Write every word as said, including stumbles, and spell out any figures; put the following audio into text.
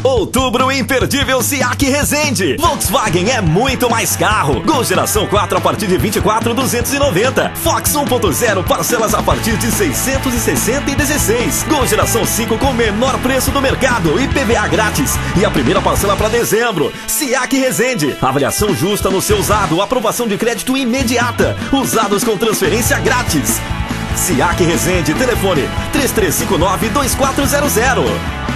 Outubro imperdível Siak Resende. Volkswagen é muito mais carro. Gol geração quatro a partir de vinte e quatro mil duzentos e noventa. Fox um ponto zero parcelas a partir de seiscentos e sessenta e dezesseis. Gol geração cinco com menor preço do mercado e P V A grátis. E a primeira parcela para dezembro. Siak Resende. Avaliação justa no seu usado. Aprovação de crédito imediata. Usados com transferência grátis. Siak Resende. Telefone três três cinco nove dois quatro zero zero.